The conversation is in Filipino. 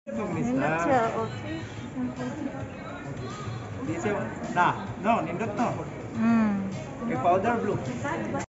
Nindot siya. Okay. Di siya, na, no, nindot no. Hmm. Kay powder blue.